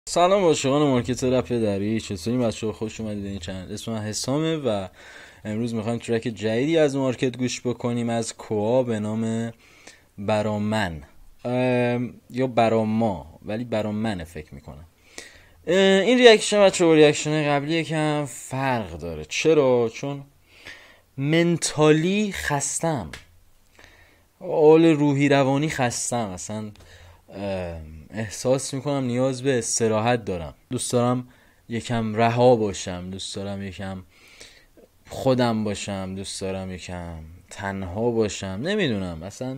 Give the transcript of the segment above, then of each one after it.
سلام عاشقان مارکت رپ دری، چطورین بچه‌ها؟ خوش اومدید این چنل. اسم من حسامه و امروز میخوایم ترک جدیدی از مارکت گوش بکنیم از کوآ به نام برامن یا براما، ولی برامنه فکر میکنم. این ریاکشن بچه‌ها با ریاکشن قبلی یکم فرق داره. چرا؟ چون منتالی خستم، حال روحی روانی خستم، اصلا احساس میکنم نیاز به استراحت دارم. دوست دارم یکم رها باشم، دوست دارم یکم خودم باشم، دوست دارم یکم تنها باشم. نمیدونم، اصلا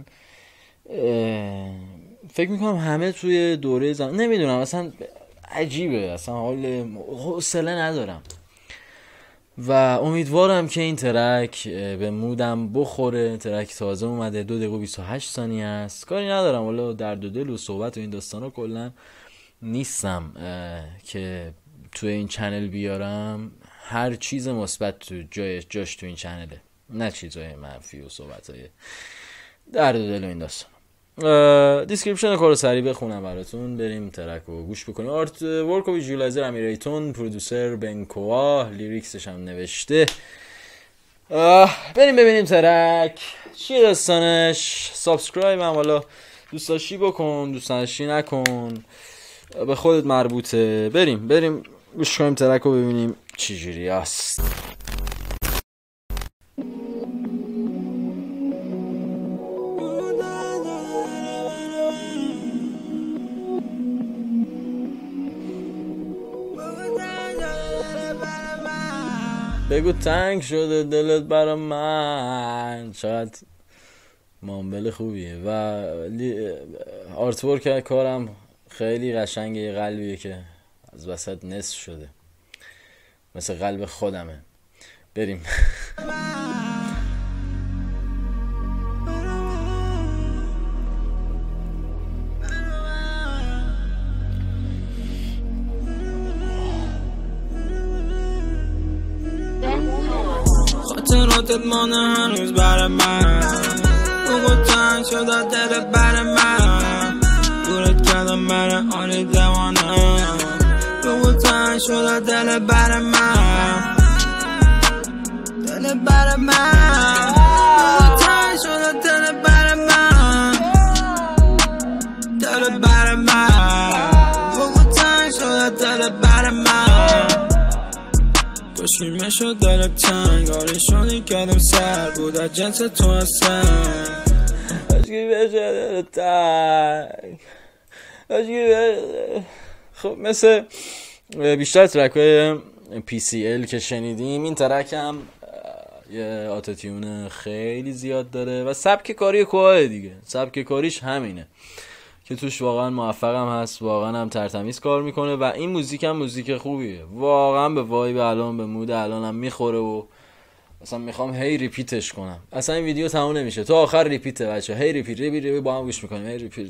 فکر میکنم همه توی دوره نمیدونم، اصلا عجیبه، اصلا حوصله ندارم و امیدوارم که این ترک به مودم بخوره. ترک تازه اومده، 2 دقیقه و 28 ثانیه است. کاری ندارم، والا درد و دل و صحبت و این داستانا کلا نیستم که توی این چنل بیارم. هر چیز مثبت تو جاش تو این چنله، نه چیزای منفی و صحبتای درد و دل و این داستان. دیسکریپشن کارو سریع بخونم براتون، بریم ترک رو گوش بکنیم. آرت ورک و ویژوالایزر امیریتون، پرودوسر بنکوآ، لیریکسش هم نوشته. بریم ببینیم ترک چیه داستانش. سابسکرایب هم والا دوست داشتی بکن، دوست داشتی نکن، به خودت مربوطه. بریم گوش کنیم ترک رو ببینیم چی جوری است. بگو تنگ شده دلت برا من. چقدر مامبل خوبیه و آرتورک کارم خیلی قشنگه. یه قلبیه که از وسط نصف شده، مثل قلب خودمه. بریم. خاطراتت مانه هنوز برای من، بگو تنگ شده دلت برای من، دورت کردم برای آنی دوانم. بگو تنگ شده دلت برای من، دلت برای من، بگو تنگ شده دلت برای من، دلت برای من، بگو تنگ شده دلت برای من. کشیمه شد دلت تنگ، آرشونی کردم سر بود از جنس تو هستم. کشیمه شد دلت تنگ. خب مثل بیشتر ترک های PCL که شنیدیم، این ترک هم یه آتوتیون خیلی زیاد داره و سبک کاری کوآ دیگه. سبک کاریش همینه که توش واقعا موفقم هست، واقعا هم ترتمیز کار میکنه و این موزیک هم موزیک خوبیه، واقعا به وایب الان، به مود الان هم میخوره و اصلا میخوام هی ریپیتش کنم. اصلا این ویدیو تموم نمیشه تا آخر ریپیته بچه، هی ریپیت با هم گوش میکنیم، هی ریپیت.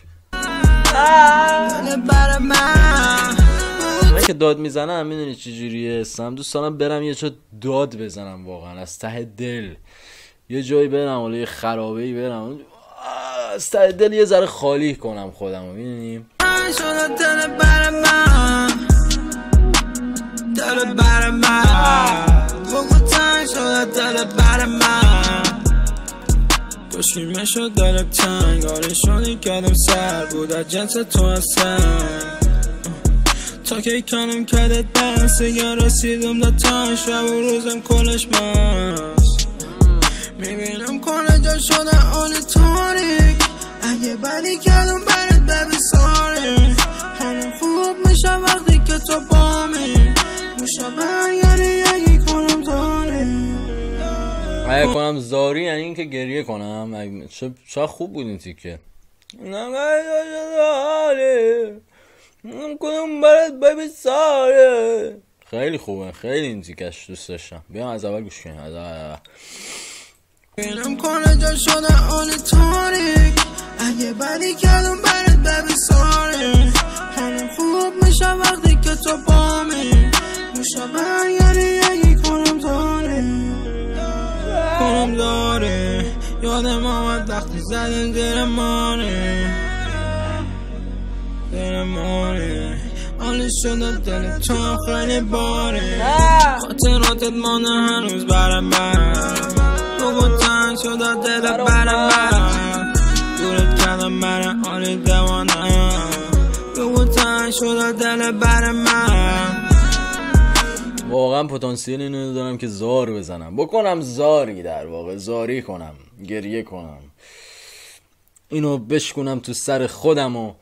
من که داد میزنم میدونی چی جوریه؟ استم دوست دارم برم یه چه داد بزنم واقعا از ته دل، یه جایی برم ولی یه خرابه‌ای برم از ته دل یه ذره خالی کنم خودمو، میدونیم؟ کشیمه شد دلت تنگ، آرشونی کردم سر بود از جنس تو هستم. تا که کنم کردت بست اگر رسیدم دا تن، شب و روزم کلش مست. میبینم کنه جا شده آن تاریک، اگه بدی کردم برات ببی ساری. حالم خوب میشه وقتی که تو بامی، میشه برگردی یکی کنم زاری. اگه کنم زاری یعنی این که گریه کنم. چه خوب بود این تیکه. کنم برات ببی ساری. خیلی خوبه، خیلی این تیکش دوست داشتم. بیام از اول گوش کنیم. بینم کنه جا شده آن تاریک، اگه بدی کردم برات ببی ساری. حالم خوب میشه وقتی که تو بامی، میشه برگردی یکی کنم زاری. کنم داری یادم آمد وقتی زدیم زیر مانی، زیر مانی. حالی شده دل تو خیلی باره خاطراتت مانه هنوز برای من بگو تنگ شده دل برای من دورت کردم من حالی دوانه بگو تنگ شده دل برای من واقعا پتانسیل اینو دارم که زار بزنم بکنم زاری در واقع زاری کنم گریه کنم اینو بشکنم تو سر خودم و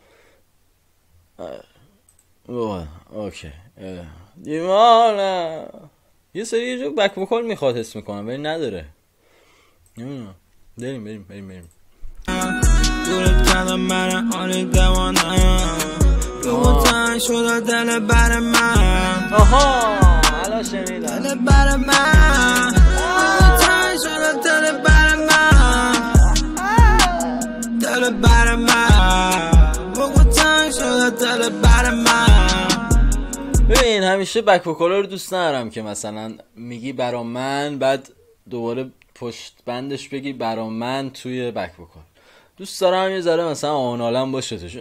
اوکی دیوانه یه سری یه جو بک وکال میخواد حس میکنم ولی نداره نمیدونم بریم دورت کردم من حالی دوانه بگو تنگ شده دل برای من الان شنیدم دل برای من بگو تنگ شده دل برای من دل برای من بگو تنگ شده دل برای من ببین همیشه بک وکالا رو دوست ندارم که مثلا میگی برا من بعد دوباره پشت بندش بگی برا من توی بک وکال دوست دارم یه ذره مثلا آنالم باشه توش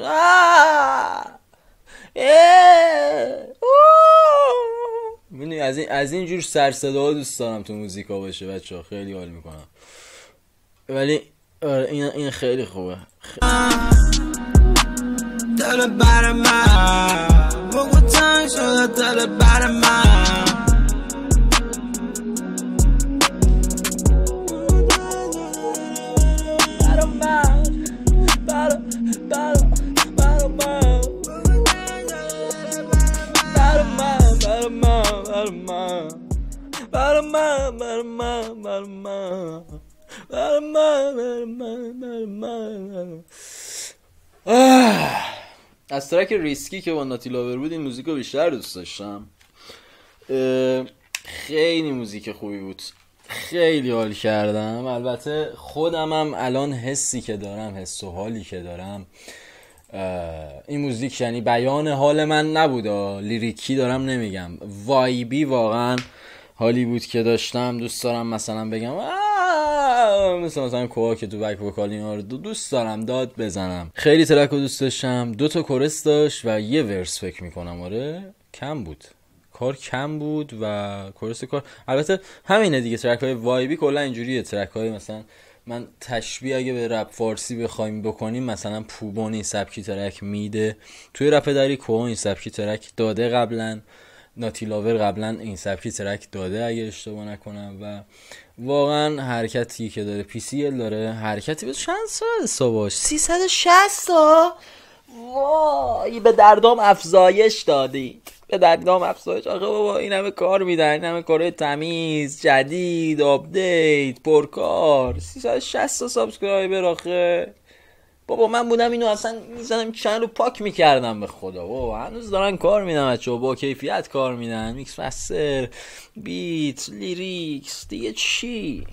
میدونی از این جور سر صدا دوست دارم تو موزیکا باشه بچه‌ها خیلی حال میکنم ولی این خیلی خوبه دل برای من بگو تنگ شده دل برای من از ترک ریسکی که با ناتی لاور بود این موزیک رو بیشتر دوست داشتم خیلی موزیک خوبی بود خیلی حال کردم البته خودم هم الان حسی که دارم حس و حالی که دارم این موزیک یعنی بیان حال من نبوده لیریکی دارم نمیگم وایبی واقعا حالی بود که داشتم دوست دارم مثلا بگم مثلا کوها که تو بک وکال اینا رو دوست دارم داد بزنم خیلی ترک رو دوست داشتم 2 تا کورس داشت و یه ورس فکر میکنم آره کم بود کار کم بود و کورس کار البته همینه دیگه ترک های وایبی کلا اینجوریه ترک های مثلا من تشبیه اگه به رپ فارسی بخوایم بکنیم مثلا پوبونی سبکی ترک میده توی رپ دری کوها این سبکی ترک داده قبلا ناتی لاور قبلا این سبکی ترک داده اگه اشتباه نکنم و واقعا حرکتی که داره PCL داره حرکتی به چند سال ساباش 360 تا وای به دردام افزایش دادی به دردام افزایش آخه بابا این همه کار میدن این همه کارهای تمیز جدید آپدیت پرکار 360 تا سابسکرایبر آخه بابا من بودم اینو اصلا میزنم چند رو پاک میکردم به خدا بابا هنوز دارن کار میدن بچه‌ها با کیفیت کار میدن میکس مستر بیت لیریکس دیگه چی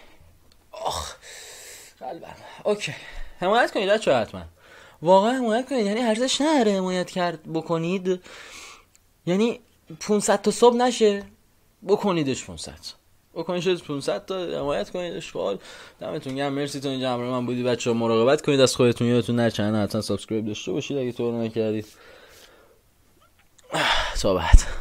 قلبم اوکی حمایت کنید بچه‌ها حتما واقعا حمایت کنید یعنی ارزش نداره حمایت کرد بکنید یعنی 500 تا صبح نشه بکنیدش 500 تا حمایت کنید اشغال دمتون گرم مرسی تا اینجا همراه من بودید بچه‌ها مراقبت کنید از خودتون یادتون نره چنل حتما سابسکرایب داشته باشید اگه طور نکردید تا بعد